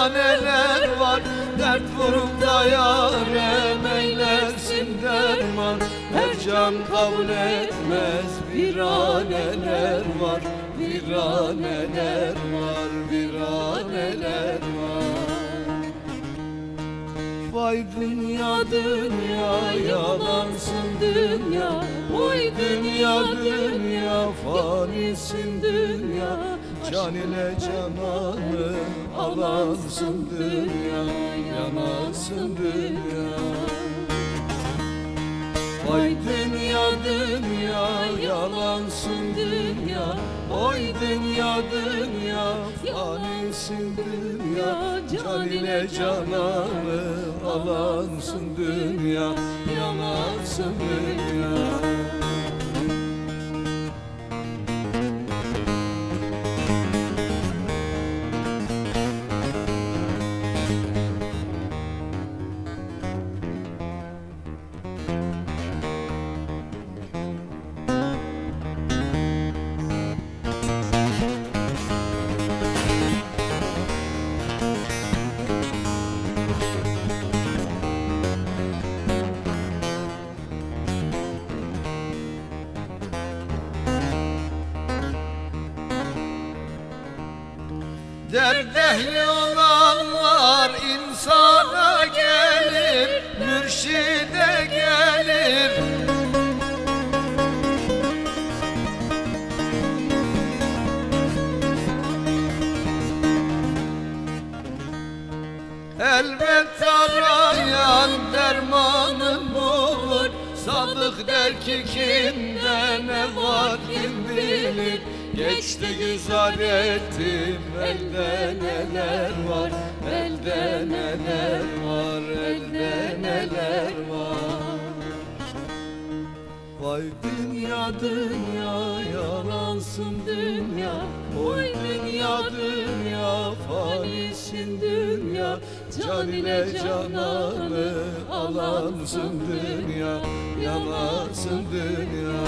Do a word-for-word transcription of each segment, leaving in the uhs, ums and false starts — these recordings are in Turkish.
dünyada neler var, dert vurup da yarem eylersin derman. Her can kabul etmez, viraneler var, viraneler var, viraneler var. Vay dünya dünya, yalansın dünya. Oy dünya dünya, fanisin dünya. Can ile cananı alansın dünya, yanasın dünya. Vay dünya dünya, yalansın dünya. Oy dünya dünya, fanisin dünya. Can ile cananı alansın dünya, yanasın dünya. Derd ehli olanlar insana gelir, mürşide gelir. Elbet arayan dermanın bulur. Sadık der ki kimde ne var kim bilir. Geçti güzar ettim, elde neler var, elde neler var, elde neler var. Vay dünya dünya, yalansın dünya. Oy dünya dünya, fanisin dünya. Can ile cananı alansın dünya, yanasın dünya.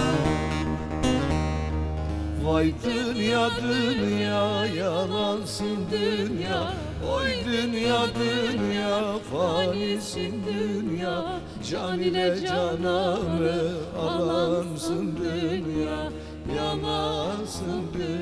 Vay dünya dünya, yalansın dünya. Oy dünya dünya, fanisin dünya. Can ile cananı alansın dünya, yanasın dünya.